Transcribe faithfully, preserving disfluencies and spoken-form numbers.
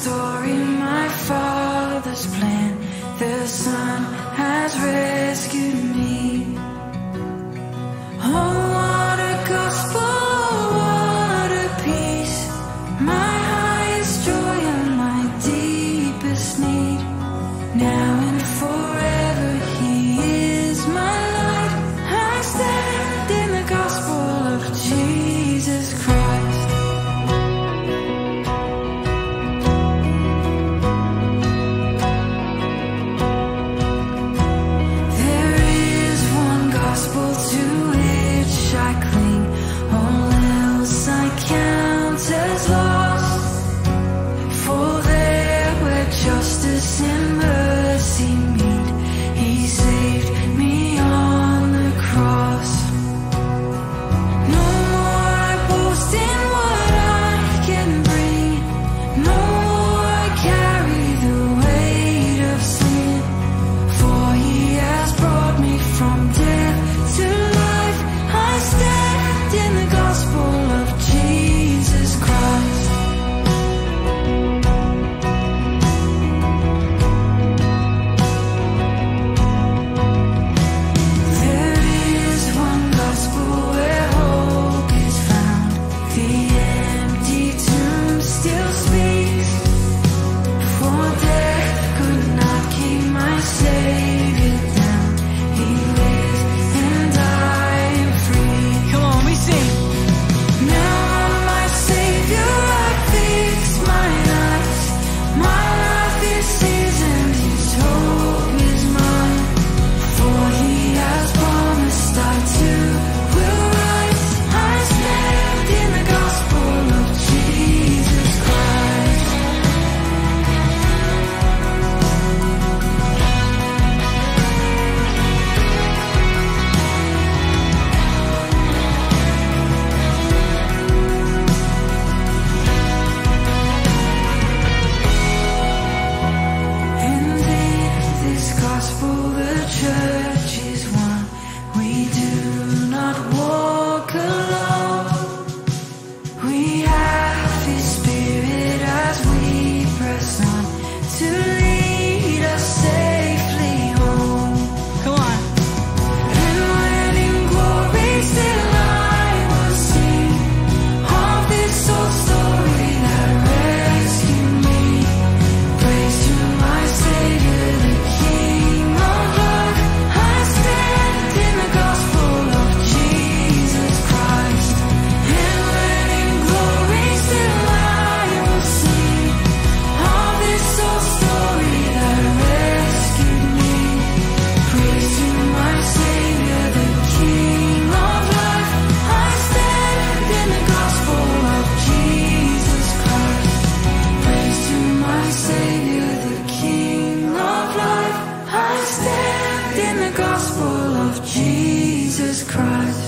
story, my Father's plan. The Son has rescued me. Oh, what a gospel, what a peace, my highest joy and my deepest need. Now and forever He is my light. I stand in the gospel of Jesus Christ. There is one gospel to which I cling, all else I count as lost. For there where justice and mercy meet, He saved me on the cross. No more I boast in what I can bring, no more I carry the weight of sin. For He has brought me from death to life. I stand in the gospel of Jesus Christ. There is one gospel where hope is found. The empty tomb still speaks, for death could not keep my Savior down. He lives and I am free. Come on, we sing. Now on my Savior I fix mine eyes. My life is His and His hope is mine. For He has promised I too will rise. I stand in the gospel of Jesus Christ. And in this gospel the church is one. We do not walk alone. We have His Spirit as we press on to lead us safely home. Come on. And when in glory still I will sing of this old story that rescued me. Praise to my Savior, the King of life. I stand in the gospel of Jesus Christ. And when in glory still I will sing of this old story that rescued me. Praise to my Savior, the King of life. I stand in the gospel of Jesus Christ. Praise to my Savior, the King of life. I stand in the gospel of Jesus Christ.